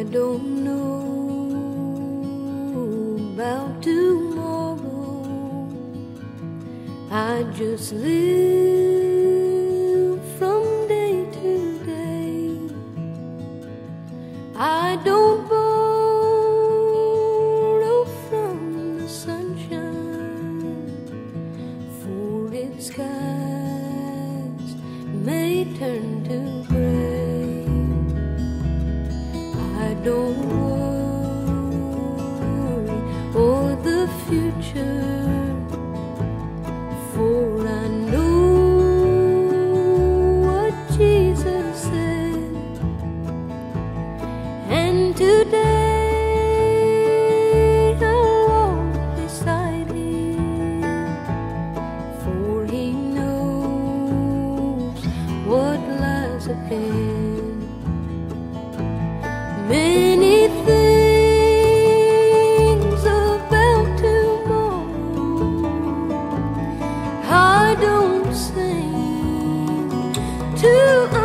don't know about tomorrow. I just live from day to day. I don't borrow from the sunshine, for its skies may turn to gray. I don't worry o'er the future, for I know what Jesus said. And today I'll walk beside Him, for He knows what lies ahead. Many things about tomorrow I don't seem to